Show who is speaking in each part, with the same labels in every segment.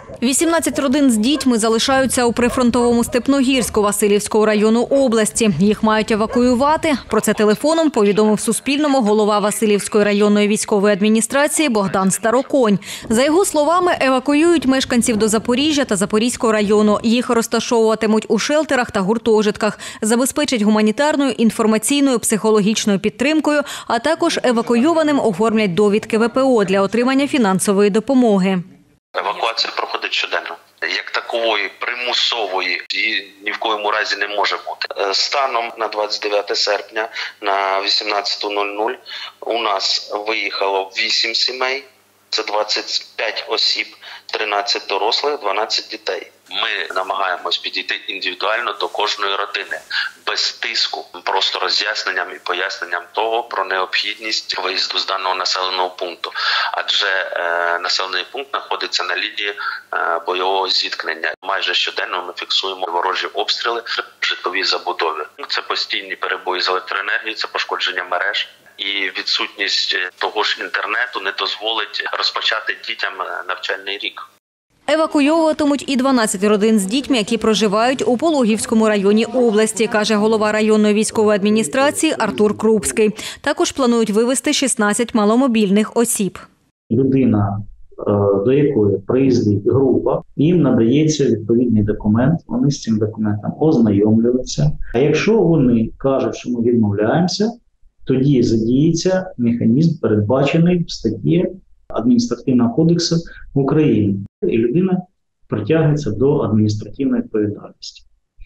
Speaker 1: 18 родин з дітьми залишаються у прифронтовому Степногірську Василівського району області. Їх мають евакуювати. Про це телефоном повідомив Суспільному голова Василівської районної військової адміністрації Богдан Староконь. За його словами, евакуюють мешканців до Запоріжжя та Запорізького району. Їх розташовуватимуть у шелтерах та гуртожитках, забезпечать гуманітарною, інформаційною, психологічною підтримкою, а також евакуйованим оформлять довідки ВПО для отримання фінансової допомоги.
Speaker 2: Евакуація проходить щоденно. Як такової примусової її ні в коєму разі не може бути. Станом на 29 серпня на 18:00 у нас виїхало 8 сімей, це 25 осіб, 13 дорослих, 12 дітей. Ми намагаємось підійти індивідуально до кожної родини, без тиску, просто роз'ясненням і поясненням того про необхідність виїзду з даного населеного пункту. Адже населений пункт знаходиться на лінії бойового зіткнення. Майже щоденно ми фіксуємо ворожі обстріли в житловій забудові. Це постійні перебої з електроенергією, це пошкодження мереж. І відсутність того ж інтернету не дозволить розпочати дітям навчальний рік.
Speaker 1: Евакуйовуватимуть і 12 родин з дітьми, які проживають у Пологівському районі області, каже голова районної військової адміністрації Артур Крупський. Також планують вивезти 16 маломобільних осіб.
Speaker 3: Людина, до якої приїздить група, їм надається відповідний документ, вони з цим документом ознайомлюються. А якщо вони кажуть, що ми відмовляємося, тоді задіється механізм, передбачений в статті Адміністративного кодексу України. І людина притягнеться до адміністративної відповідальності.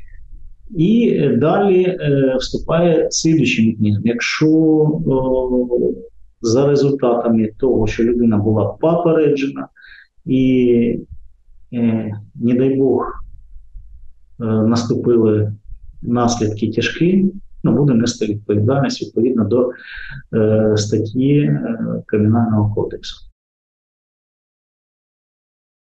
Speaker 3: І далі вступає слідуючий механізм. Якщо за результатами того, що людина була попереджена і, не дай Бог, наступили наслідки тяжкі, буде нести відповідальність відповідно до статті Кримінального кодексу.